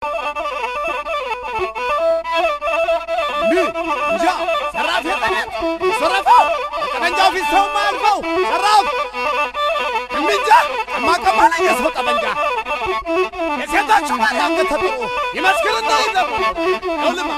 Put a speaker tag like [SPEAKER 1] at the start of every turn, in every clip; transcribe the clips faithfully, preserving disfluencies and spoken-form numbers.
[SPEAKER 1] እንጃ ሰራፍ የጠነት ሰራፋው ጠመንጃው ፊት ሰው ማልፈው ሰራፍ እንጃ ማቀማለ የሰው ጠመንጃ የሴቶች ማለት አንገት ተጥሮ ይመስክርና ይዘው ያውልማ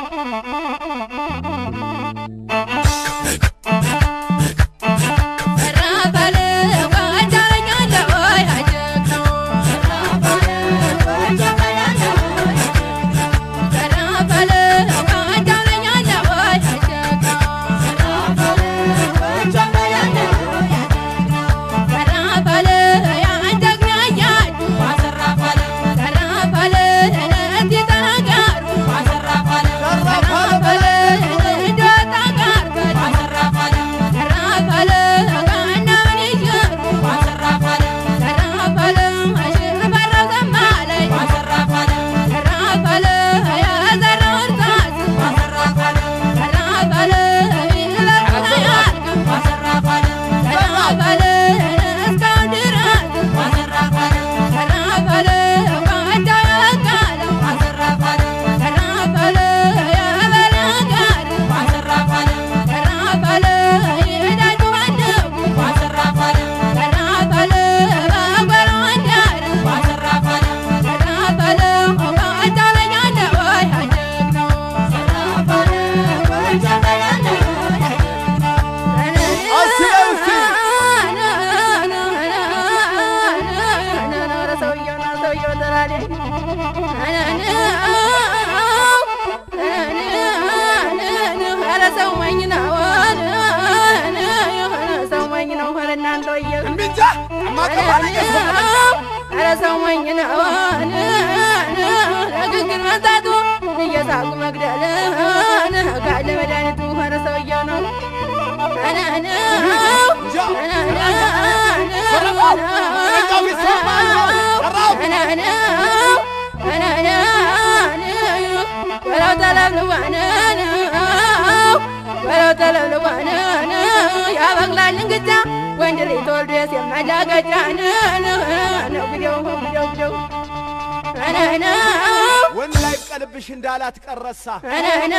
[SPEAKER 1] ወን ላይ ቀልብሽ እንዳላት ቀረሳ አናና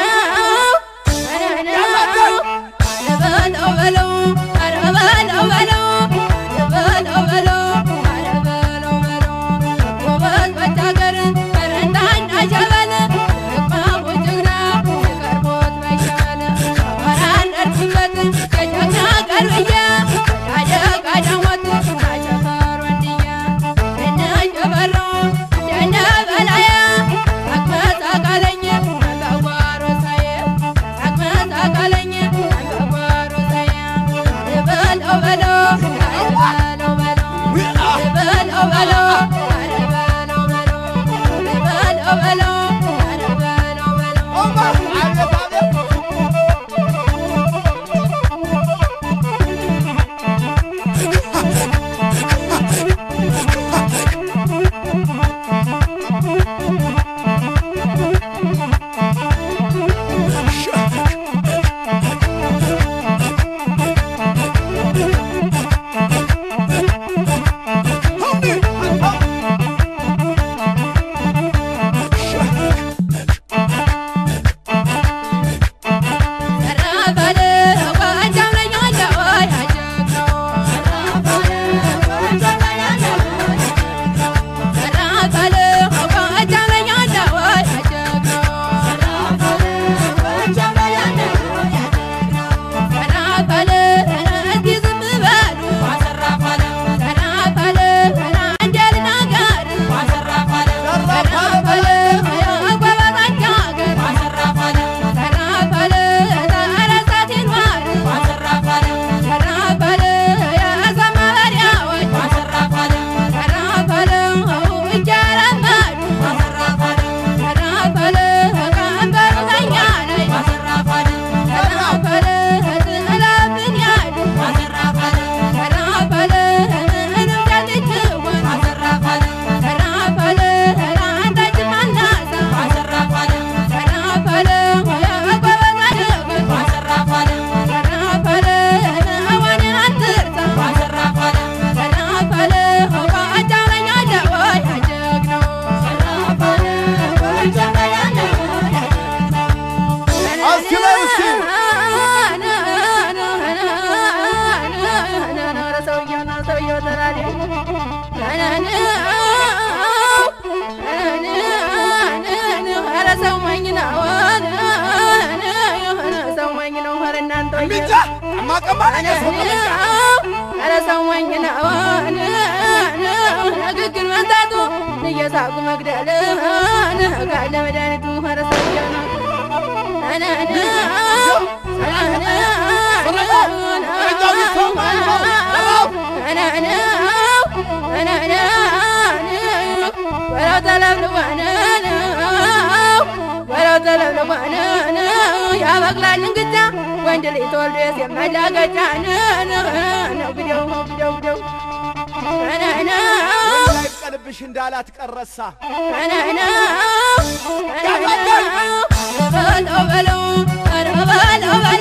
[SPEAKER 1] አናና አለበለው በለው አለበለው በለው አለበለው በለው አለበለው በለው ወበል በታገር ረንዳና ጀበል ማውጅግና ይቀርቦት መሻለ ወራን እርፍበት ከጃና ቀርብያ አደጋ ዳሞት አቸፈር ወንድያ እና ጀበሎ ደና በላያ አክመት አቃለኝ አንጋዋሮ ሳየ አክመት አቃለኝ አንጋዋሮ ሳየ በለው በለው በለው በለው በለው በለው በለው በለው በለው በለው በለው በለው ኦማ
[SPEAKER 2] يساق مقدالنا قال مدانته هرسجنا انا انا انا انا انا انا ولا طلب وانا ولا طلب وانا يا بغلا نقطع وين اللي تولد يا ملا قطعنا انا بدو بدو بدو انا انا
[SPEAKER 1] قلبش እንዳላት ቀረሳ
[SPEAKER 2] انا انا انا بلو بلو انا بلو بلو